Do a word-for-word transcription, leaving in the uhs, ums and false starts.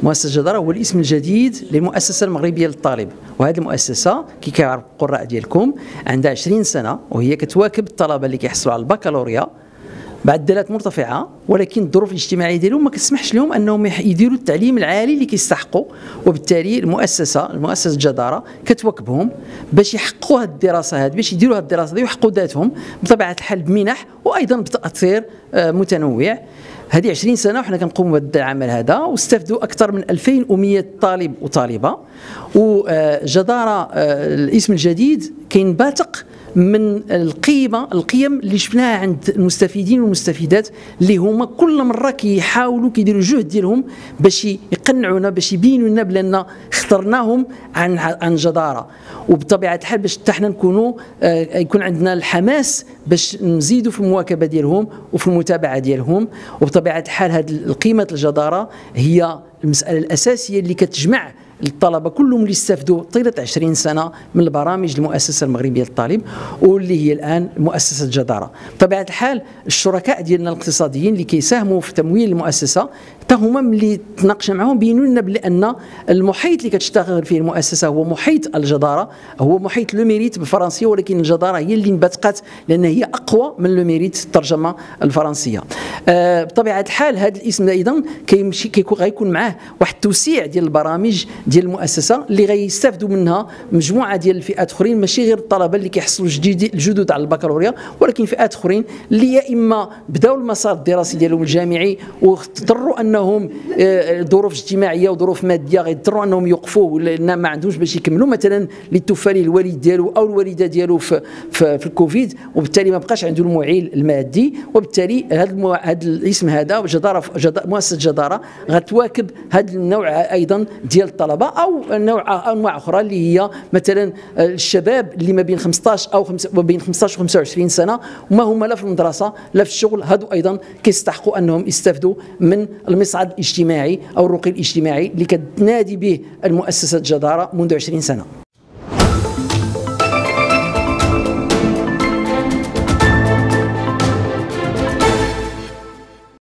مؤسسة جدارة هو الاسم الجديد للمؤسسة المغربية للطالب، وهذه المؤسسة كي كيعرف القراء ديالكم عندها عشرين سنة، وهي كتواكب الطلبة اللي كيحصلوا على البكالوريا بعدلات مرتفعه، ولكن الظروف الاجتماعيه ديالهم ما كتسمحش لهم انهم يديروا التعليم العالي اللي كيستحقوا، وبالتالي المؤسسه المؤسسه جدارة كتواكبهم باش يحققوا هذه الدراسه هذه، باش يديروا هذه الدراسه هذه ويحققوا ذاتهم بطبيعه الحال بمنح وايضا بتاثير متنوع. هذه عشرين سنه وحنا كنقوموا بهذا العمل هذا، واستفدوا اكثر من ألفين ومئة طالب وطالبه. وجدارة الاسم الجديد كينبثق من القيمه القيم اللي شفناها عند المستفيدين والمستفيدات، اللي هما كل مره كيحاولوا كيديروا الجهد ديالهم باش يقنعونا، باش يبينوا لنا بان اخترناهم عن عن جدارة. وبطبيعه الحال باش حتى حنا نكونوا يكون عندنا الحماس باش نزيدوا في المواكبه ديالهم وفي المتابعه ديالهم. وبطبيعه الحال هذه القيمه الجدارة هي المساله الاساسيه اللي كتجمع الطلبه كلهم اللي استفدوا طيله عشرين سنه من البرامج المؤسسه المغربيه للطالب، واللي هي الان مؤسسه جدارة. بطبيعه الحال الشركاء ديالنا الاقتصاديين اللي كيساهموا في تمويل المؤسسه حتى هما ملي تناقشنا معهم بينوا لنا بان المحيط اللي كتشتغل فيه المؤسسه هو محيط الجدارة، هو محيط لو ميريت بالفرنسيه، ولكن الجدارة هي اللي انبثقت لان هي اقوى من لو ميريت الترجمه الفرنسيه. آه بطبيعه الحال هذا الاسم ايضا كيمشي كيكون غيكون معاه واحد التوسيع ديال البرامج ديال المؤسسه اللي غيستافدوا منها مجموعه ديال الفئات اخرين، ماشي غير الطلبه اللي كيحصلوا جديد الجدد على البكالوريا، ولكن فئات اخرين اللي يا اما بداوا المسار الدراسي ديالهم الجامعي واضطروا انهم ظروف اجتماعيه وظروف ماديه غيضطروا انهم يوقفوا لان ما عندهمش باش يكملوا، مثلا اللي توفى ليه الوالد ديالو او الوالده ديالو في في, في الكوفيد، وبالتالي ما بقاش عنده المعيل المادي. وبالتالي هذا المو... هذا الاسم هذا جدارة جد... مؤسسه جدارة غتواكب هذا النوع ايضا ديال الطلبه، او نوع انواع اخرى اللي هي مثلا الشباب اللي ما بين خمسطاش او ما بين خمسطاش و خمسة وعشرين سنه وما هما لا في المدرسه لا في الشغل، هادو ايضا كيستحقوا انهم يستفدوا من المصعد الاجتماعي او الرقي الاجتماعي اللي كتنادي به المؤسسه جدارة منذ عشرين سنه.